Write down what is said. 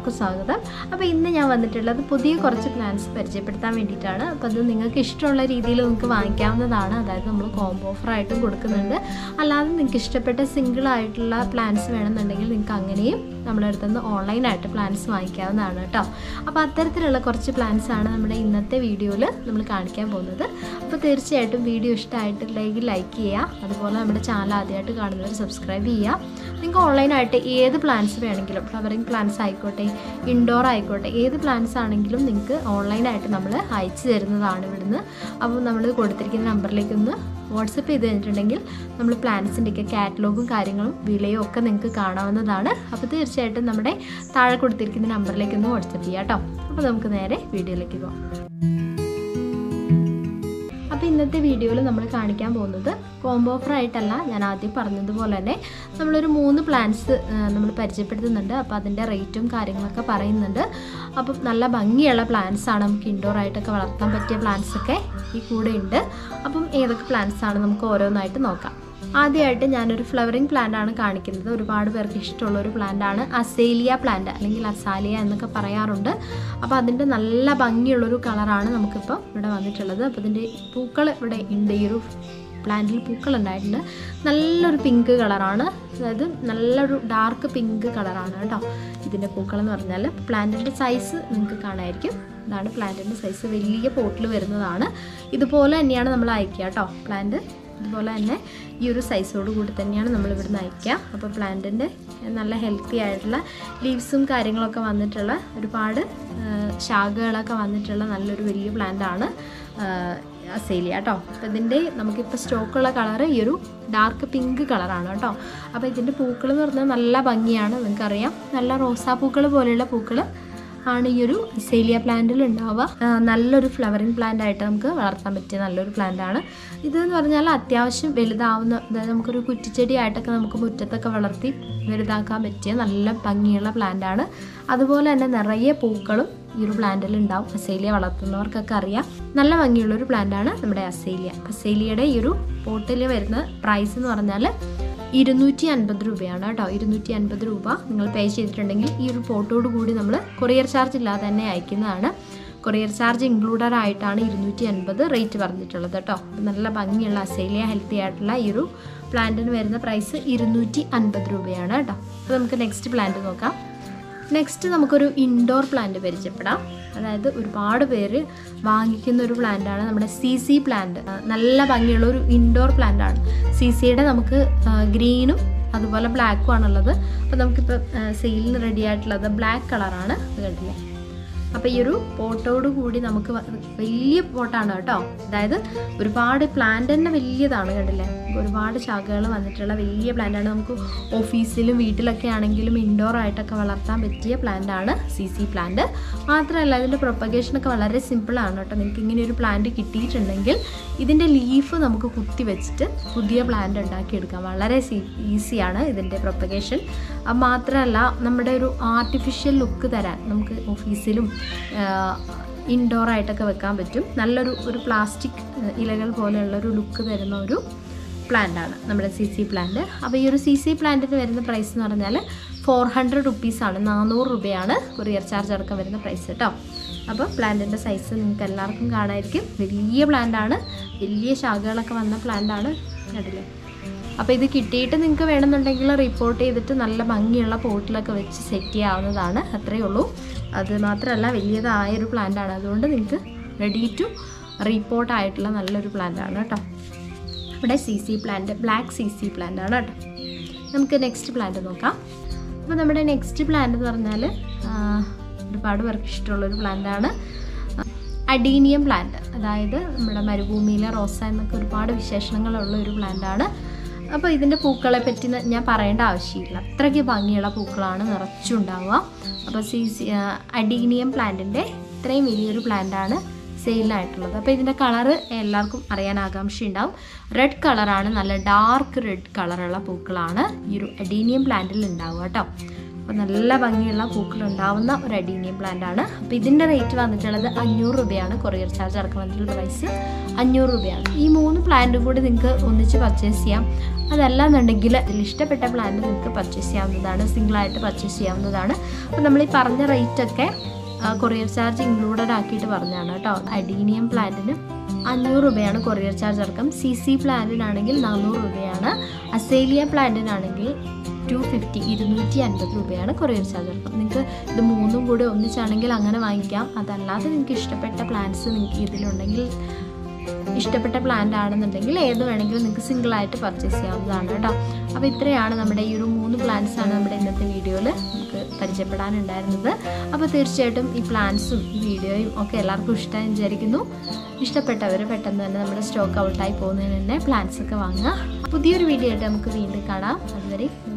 എല്ലാവർക്കും സ്വാഗതം. അപ്പോൾ ഇന്ന് ഞാൻ വന്നിട്ടുള്ളത് പുതിയ കുറച്ച് പ്ലാന്റ്സ് പരിചയപ്പെടുത്താൻ വേണ്ടിയിട്ടാണ്. അപ്പോൾ അത് നിങ്ങൾക്ക് ഇഷ്ടമുള്ള രീതിയിൽ നിങ്ങൾക്ക് വാങ്ങിക്കാവുന്നതാണ്. അതായത് നമ്മൾ കോംബോ ഓഫറായിട്ടും കൊടുക്കുന്നുണ്ട്. അല്ലാതെ നിങ്ങൾക്ക് ഇഷ്ടപ്പെട്ട സിംഗിൾ ആയിട്ടുള്ള പ്ലാന്റ്സ് വേണമെന്നുണ്ടെങ്കിൽ നിങ്ങൾക്ക് അങ്ങനെയും നമ്മുടെ അടുത്ത് നിന്ന് ഓൺലൈനായിട്ട് പ്ലാന്റ്സ് വാങ്ങിക്കാവുന്നതാണ് കേട്ടോ. അപ്പോൾ അത്തരത്തിലുള്ള കുറച്ച് പ്ലാന്റ്സാണ് നമ്മുടെ ഇന്നത്തെ വീഡിയോയിൽ നമ്മൾ കാണിക്കാൻ പോകുന്നത്. അപ്പോൾ തീർച്ചയായിട്ടും വീഡിയോ ഇഷ്ടമായിട്ടുണ്ടെങ്കിൽ ലൈക്ക് ചെയ്യുക. അതുപോലെ നമ്മുടെ ചാനൽ ആദ്യമായിട്ട് കാണുന്നവർ സബ്സ്ക്രൈബ് ചെയ്യുക. നിങ്ങൾക്ക് ഓൺലൈനായിട്ട് ഏത് പ്ലാന്റ്സ് വേണമെങ്കിലും, ഫ്ലവറിങ് പ്ലാന്റ്സ് ആയിക്കോട്ടെ, ഇൻഡോർ ആയിക്കോട്ടെ, ഏത് പ്ലാന്റ്സ് ആണെങ്കിലും നിങ്ങൾക്ക് ഓൺലൈനായിട്ട് നമ്മൾ അയച്ചു തരുന്നതാണ് ഇവിടുന്ന്. അപ്പോൾ നമ്മൾ കൊടുത്തിരിക്കുന്ന നമ്പറിലേക്കൊന്ന് വാട്സപ്പ് ചെയ്ത് കഴിഞ്ഞിട്ടുണ്ടെങ്കിൽ നമ്മൾ പ്ലാന്റ്സിൻ്റെയൊക്കെ കാറ്റലോഗും കാര്യങ്ങളും വിലയും ഒക്കെ നിങ്ങൾക്ക് കാണാവുന്നതാണ്. അപ്പോൾ തീർച്ചയായിട്ടും നമ്മുടെ താഴെ കൊടുത്തിരിക്കുന്ന നമ്പറിലേക്കൊന്ന് വാട്സപ്പ് ചെയ്യാം കേട്ടോ. അപ്പോൾ നമുക്ക് നേരെ വീഡിയോയിലേക്ക് പോകാം. അപ്പോൾ ഇന്നത്തെ വീഡിയോയിൽ നമ്മൾ കാണിക്കാൻ പോകുന്നത് കോംബോ ഓഫറായിട്ടല്ല, ഞാൻ ആദ്യം പറഞ്ഞതുപോലെ തന്നെ നമ്മളൊരു 3 പ്ലാന്റ്സ് നമ്മൾ പരിചയപ്പെടുത്തുന്നുണ്ട്. അപ്പോൾ അതിൻ്റെ റേറ്റും കാര്യങ്ങളൊക്കെ പറയുന്നുണ്ട്. അപ്പം നല്ല ഭംഗിയുള്ള പ്ലാന്റ്സാണ്, നമുക്ക് ഇൻഡോർ ആയിട്ടൊക്കെ വളർത്താൻ പറ്റിയ പ്ലാന്റ്സൊക്കെ ഈ കൂടെ ഉണ്ട്. അപ്പം ഏതൊക്കെ പ്ലാന്റ്സാണ് നമുക്ക് ഓരോന്നായിട്ട് നോക്കാം. ആദ്യമായിട്ട് ഞാനൊരു ഫ്ലവറിങ് പ്ലാന്റ് ആണ് കാണിക്കുന്നത്. ഒരുപാട് പേർക്ക് ഇഷ്ടമുള്ളൊരു പ്ലാന്റാണ് അസേലിയ പ്ലാന്റ്, അല്ലെങ്കിൽ അസാലിയ എന്നൊക്കെ പറയാറുണ്ട്. അപ്പോൾ അതിൻ്റെ നല്ല ഭംഗിയുള്ളൊരു കളറാണ് നമുക്കിപ്പോൾ ഇവിടെ വന്നിട്ടുള്ളത്. അപ്പോൾ ഇതിൻ്റെ പൂക്കൾ ഇവിടെ ഉണ്ട്. ഈ ഒരു പ്ലാന്റിൽ പൂക്കൾ ഉണ്ടായിട്ടുണ്ട്. നല്ലൊരു പിങ്ക് കളറാണ്, അതായത് നല്ലൊരു ഡാർക്ക് പിങ്ക് കളറാണ് കേട്ടോ ഇതിൻ്റെ പൂക്കൾ എന്ന് പറഞ്ഞാൽ. പ്ലാന്റിൻ്റെ സൈസ് നിങ്ങൾക്ക് കാണാമായിരിക്കും. ഇതാണ് പ്ലാന്റിൻ്റെ സൈസ്, വലിയ പോട്ടിൽ വരുന്നതാണ്. ഇതുപോലെ തന്നെയാണ് നമ്മൾ അയക്കുക കേട്ടോ. പ്ലാന്റ് ഇതുപോലെ തന്നെ ഈ ഒരു സൈസോട് കൂടി തന്നെയാണ് നമ്മൾ ഇവിടുന്ന് അയക്കുക. അപ്പോൾ പ്ലാന്റിൻ്റെ നല്ല ഹെൽത്തി ആയിട്ടുള്ള ലീവ്സും കാര്യങ്ങളൊക്കെ വന്നിട്ടുള്ള, ഒരുപാട് ശാഖകളൊക്കെ വന്നിട്ടുള്ള നല്ലൊരു വലിയ പ്ലാന്റാണ് അസേലിയ കേട്ടോ. അപ്പോൾ ഇതിൻ്റെ നമുക്കിപ്പോൾ സ്റ്റോക്കുള്ള കളറ് ഈ ഒരു ഡാർക്ക് പിങ്ക് കളറാണ് കേട്ടോ. അപ്പോൾ ഇതിൻ്റെ പൂക്കൾ എന്ന് പറഞ്ഞാൽ നല്ല ഭംഗിയാണ്. നിങ്ങൾക്കറിയാം, നല്ല റോസാപ്പൂക്കൾ പോലെയുള്ള പൂക്കൾ ആണ് ഈ ഒരു അസേലിയ പ്ലാന്റിൽ ഉണ്ടാവുക. നല്ലൊരു ഫ്ലവറിങ് പ്ലാന്റ് ആയിട്ട് നമുക്ക് വളർത്താൻ പറ്റിയ നല്ലൊരു പ്ലാന്റാണ് ഇതെന്ന് പറഞ്ഞാൽ. അത്യാവശ്യം വലുതാവുന്ന, അതായത് നമുക്കൊരു കുറ്റിച്ചെടി ആയിട്ടൊക്കെ നമുക്ക് മുറ്റത്തൊക്കെ വളർത്തി വലുതാക്കാൻ പറ്റിയ നല്ല ഭംഗിയുള്ള പ്ലാന്റാണ്. അതുപോലെ തന്നെ നിറയെ പൂക്കളും ഈ ഒരു പ്ലാന്റിൽ ഉണ്ടാവും. അസേലിയ വളർത്തുന്നവർക്കൊക്കെ അറിയാം, നല്ല ഭംഗിയുള്ളൊരു പ്ലാന്റാണ് നമ്മുടെ അസേലിയ. അസേലിയയുടെ ഈ ഒരു പോട്ടിൽ വരുന്ന പ്രൈസ് എന്ന് പറഞ്ഞാൽ 250 രൂപയാണ് കേട്ടോ. 250 രൂപ നിങ്ങൾ പേ ചെയ്തിട്ടുണ്ടെങ്കിൽ ഈ ഒരു പോട്ടോട് കൂടി നമ്മൾ കൊറിയർ ചാർജ് ഇല്ലാതെ തന്നെ അയക്കുന്നതാണ്. കൊറിയർ ചാർജ് ഇൻക്ലൂഡഡ് ആയിട്ടാണ് 250 റേറ്റ് പറഞ്ഞിട്ടുള്ളത് കേട്ടോ. നല്ല ഭംഗിയുള്ള അസേലിയ ഹെൽത്തി ആയിട്ടുള്ള ഈ ഒരു പ്ലാന്റിന് വരുന്ന പ്രൈസ് 250 രൂപയാണ് കേട്ടോ. അപ്പോൾ നമുക്ക് നെക്സ്റ്റ് പ്ലാന്റ് നോക്കാം. നെക്സ്റ്റ് നമുക്കൊരു ഇൻഡോർ പ്ലാന്റ് പരിചയപ്പെടാം. അതായത് ഒരുപാട് പേര് വാങ്ങിക്കുന്ന ഒരു പ്ലാന്റാണ് നമ്മുടെ CC പ്ലാന്റ്. നല്ല ഭംഗിയുള്ള ഒരു ഇൻഡോർ പ്ലാന്റാണ്. CCയുടെ നമുക്ക് ഗ്രീനും അതുപോലെ ബ്ലാക്കും ആണുള്ളത്. അപ്പോൾ നമുക്കിപ്പോൾ സെയിലിന് റെഡി ആയിട്ടുള്ളത് ബ്ലാക്ക് കളറാണ്. ഇത് കണ്ടില്ലേ. അപ്പോൾ ഈ ഒരു പോട്ടോട് കൂടി നമുക്ക് വലിയ പോട്ടാണ് കേട്ടോ. അതായത് ഒരുപാട് പ്ലാന്റ് തന്നെ വലിയതാണ്, കണ്ടില്ലേ. ഒരുപാട് ശാഖകൾ വന്നിട്ടുള്ള വലിയ പ്ലാന്റാണ്. നമുക്ക് ഓഫീസിലും വീട്ടിലൊക്കെ ആണെങ്കിലും ഇൻഡോർ ആയിട്ടൊക്കെ വളർത്താൻ പറ്റിയ പ്ലാന്റാണ് CC പ്ലാന്റ്. മാത്രമല്ല ഇതിൻ്റെ പ്രൊപ്പഗേഷനൊക്കെ വളരെ സിമ്പിളാണ് കേട്ടോ. നിങ്ങൾക്ക് ഇങ്ങനെ ഒരു പ്ലാന്റ് കിട്ടിയിട്ടുണ്ടെങ്കിൽ ഇതിൻ്റെ ലീഫ് നമുക്ക് കുത്തി വെച്ചിട്ട് പുതിയ പ്ലാന്റ് ഉണ്ടാക്കിയെടുക്കാം. വളരെ ഈസിയാണ് ഇതിൻ്റെ പ്രൊപ്പഗേഷൻ. മാത്രമല്ല നമ്മുടെ ഒരു ആർട്ടിഫിഷ്യൽ ലുക്ക് തരാൻ നമുക്ക് ഓഫീസിലും ഇൻഡോർ ആയിട്ടൊക്കെ വെക്കാൻ പറ്റും. നല്ലൊരു പ്ലാസ്റ്റിക് ഇലകൾ പോലെയുള്ളൊരു ലുക്ക് തരുന്ന ഒരു പ്ലാന്റാണ് നമ്മുടെ CC പ്ലാന്റ്. അപ്പോൾ ഈ ഒരു CC പ്ലാന്റിന് വരുന്ന പ്രൈസ് എന്ന് പറഞ്ഞാൽ 400 റുപ്പീസാണ്, 400 രൂപയാണ് കൊറിയർ ചാർജ് അടക്കം വരുന്ന പ്രൈസ് കേട്ടോ. അപ്പോൾ പ്ലാന്റിൻ്റെ സൈസ് നിങ്ങൾക്ക് എല്ലാവർക്കും കാണാമായിരിക്കും. വലിയ പ്ലാന്റാണ്, വലിയ ശാഖകളൊക്കെ വന്ന പ്ലാന്റാണ്, കണ്ടില്ലേ. അപ്പോൾ ഇത് കിട്ടിയിട്ട് നിങ്ങൾക്ക് വേണമെന്നുണ്ടെങ്കിൽ റിപ്പോർട്ട് ചെയ്തിട്ട് നല്ല ഭംഗിയുള്ള പോട്ടിലൊക്കെ വെച്ച് സെറ്റ് ചെയ്യാവുന്നതാണ്. അത്രയേ ഉള്ളൂ. അത് മാത്രമല്ല വലിയതായൊരു പ്ലാന്റാണ്, അതുകൊണ്ട് നിങ്ങൾക്ക് റെഡി ടു റിപ്പോർട്ട് ആയിട്ടുള്ള നല്ലൊരു പ്ലാന്റാണ് കേട്ടോ. ഇവിടെ CC plant, black CC plant ആണ് കേട്ടോ. നമുക്ക് നെക്സ്റ്റ് പ്ലാന്റ് നോക്കാം. അപ്പോൾ നമ്മുടെ നെക്സ്റ്റ് പ്ലാന്റ് എന്ന് പറഞ്ഞാൽ ഒരുപാട് പേർക്ക് ഇഷ്ടമുള്ളൊരു പ്ലാന്റാണ് അഡീനിയം പ്ലാന്റ്. അതായത് നമ്മുടെ മരുഭൂമിയിലെ റോസ എന്നൊക്കെ ഒരുപാട് വിശേഷണങ്ങളുള്ള ഒരു പ്ലാന്റാണ്. അപ്പോൾ ഇതിൻ്റെ പൂക്കളെ പറ്റി ഞാൻ പറയേണ്ട ആവശ്യമില്ല, അത്രയ്ക്ക് ഭംഗിയുള്ള പൂക്കളാണ് നിറച്ചുണ്ടാവുക. അപ്പോൾ അഡീനിയം പ്ലാന്റിൻ്റെ ഇത്രയും വലിയൊരു പ്ലാന്റാണ് സെയിലായിട്ടുള്ളത്. അപ്പോൾ ഇതിൻ്റെ കളറ് എല്ലാവർക്കും അറിയാൻ ആകാംക്ഷ ഉണ്ടാവും. റെഡ് കളറാണ്, നല്ല ഡാർക്ക് റെഡ് കളറുള്ള പൂക്കളാണ് ഈ ഒരു അഡീനിയം പ്ലാന്റിൽ ഉണ്ടാവുക കേട്ടോ. അപ്പോൾ നല്ല ഭംഗിയുള്ള പൂക്കളുണ്ടാവുന്ന ഒരു അഡീനിയം പ്ലാന്റ് ആണ്. അപ്പോൾ ഇതിൻ്റെ റേറ്റ് വന്നിട്ടുള്ളത് 500 രൂപയാണ്. കൊറിയർ ചാർജ് അടക്കം വന്നിട്ടുള്ള പ്രൈസ് 500 രൂപയാണ്. ഈ 3 പ്ലാന്റും കൂടി നിങ്ങൾക്ക് ഒന്നിച്ച് പർച്ചേസ് ചെയ്യാം. അതല്ലാന്നുണ്ടെങ്കിൽ ഇതിൽ ഇഷ്ടപ്പെട്ട പ്ലാന്റ് നിങ്ങൾക്ക് പർച്ചേസ് ചെയ്യാവുന്നതാണ്, സിംഗിളായിട്ട് പർച്ചേസ് ചെയ്യാവുന്നതാണ്. അപ്പോൾ നമ്മൾ ഈ പറഞ്ഞ റേറ്റൊക്കെ കൊറിയർ ചാർജ് ഇൻക്ലൂഡഡ് ആക്കിയിട്ട് പറഞ്ഞതാണ് കേട്ടോ. അഡീനിയം പ്ലാന്റിന് 500 രൂപയാണ് കൊറിയർ ചാർജ് അടക്കം. CC പ്ലാന്റിനാണെങ്കിൽ 400 രൂപയാണ്. അസേലിയ പ്ലാന്റിനാണെങ്കിൽ 250 രൂപയാണ് കൊറിയർ ചാർജ് അടക്കം. നിങ്ങൾക്ക് ഇത് 3 കൂടി ഒന്നിച്ചാണെങ്കിൽ അങ്ങനെ വാങ്ങിക്കാം. അതല്ലാതെ നിങ്ങൾക്ക് ഇഷ്ടപ്പെട്ട പ്ലാന്റ്സ് നിങ്ങൾക്ക് ഇതിലുണ്ടെങ്കിൽ, ഇഷ്ടപ്പെട്ട പ്ലാന്റ് ആണെന്നുണ്ടെങ്കിൽ ഏത് വേണമെങ്കിലും നിങ്ങൾക്ക് സിംഗിളായിട്ട് പർച്ചേസ് ചെയ്യാവുന്നതാണ് കേട്ടോ. അപ്പോൾ ഇത്രയാണ് നമ്മുടെ ഈ ഒരു 3 പ്ലാന്റ്സ് ആണ് നമ്മുടെ ഇന്നത്തെ വീഡിയോയിൽ നമുക്ക് പരിചയപ്പെടാനുണ്ടായിരുന്നത്. അപ്പോൾ തീർച്ചയായിട്ടും ഈ പ്ലാന്റ്സും ഈ വീഡിയോയും ഒക്കെ എല്ലാവർക്കും ഇഷ്ടമായി വിചാരിക്കുന്നു. ഇഷ്ടപ്പെട്ടവർ പെട്ടെന്ന് തന്നെ നമ്മുടെ സ്റ്റോക്ക് ഔട്ടായി പോകുന്നതിന് തന്നെ പ്ലാന്റ്സ് ഒക്കെ വാങ്ങുക. പുതിയൊരു വീഡിയോ ആയിട്ട് നമുക്ക് വീണ്ടും കാണാം. അതുവരെ